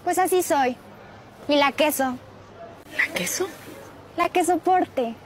Pues así soy. Y la queso. ¿La queso? La que soporte.